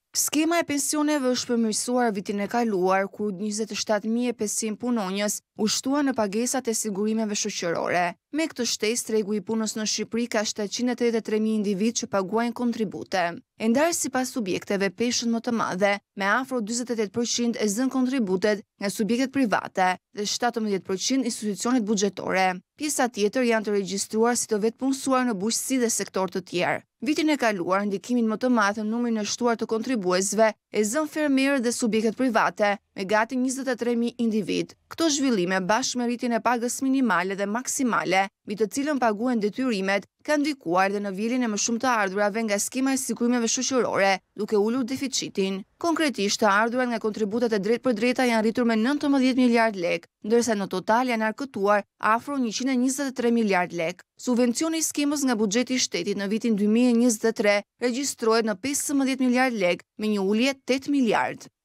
Skema e pensioneve është përmirësuar vitin e kaluar, ku 27.500 punonjës u shtuan në pagesat e sigurimeve shoqërore. Me këtë shtesë, tregu i punës në Shqipëri ka 783.000 individ që paguajnë kontribute. E ndarë sipas subjekteve, peshën më të madhe, me afro 48% e zën kontributet nga subjektet private dhe 17% institucionet buxhetore. Pjesa tjetër janë të regjistruar si të vetëpunësuar në bujqësi dhe sektor të tjerë. Vitin e kaluar, ndikimin më të madh në numrin e shtuar të kontribuesve e zën fermerët dhe subjektet private, me gati 23.000 individ. Këto zhvillime, bashkë me rritjen e pagës minimale dhe maksimale, mbi të cilën paguhen detyrimet, ka ndikuar dhe në vjeljen e më shumë të ardhurave nga skema e sigurimeve shoqërore, duke ulur deficitin. Konkretisht, të ardhurat nga kontributet e drejtpërdrejta janë rritur me 19 miliard lek, ndërsa në total janë arkëtuar afro 123 miliard lek. Subvencioni i skemës nga buxheti i shtetit në vitin 2023 regjistrohet në 15 miliard lek, me një ulje 8 miliard.